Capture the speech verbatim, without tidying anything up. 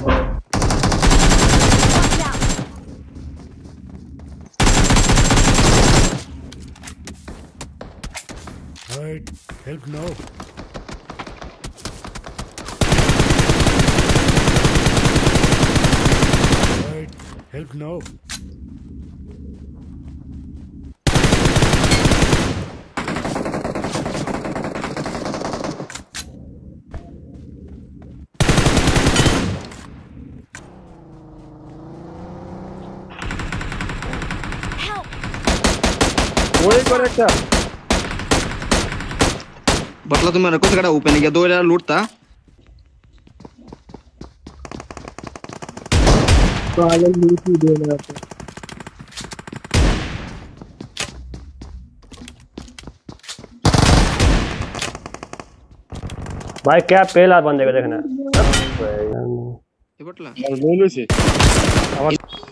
Alright, help now. Alright, help now. वही correct बटला तुम्हें रखो तो कड़ा ओपन किया दो यार लूटता पागल लूट ही दे रहा था भाई क्या पहला बंदे को देखना ये बटला बोलू से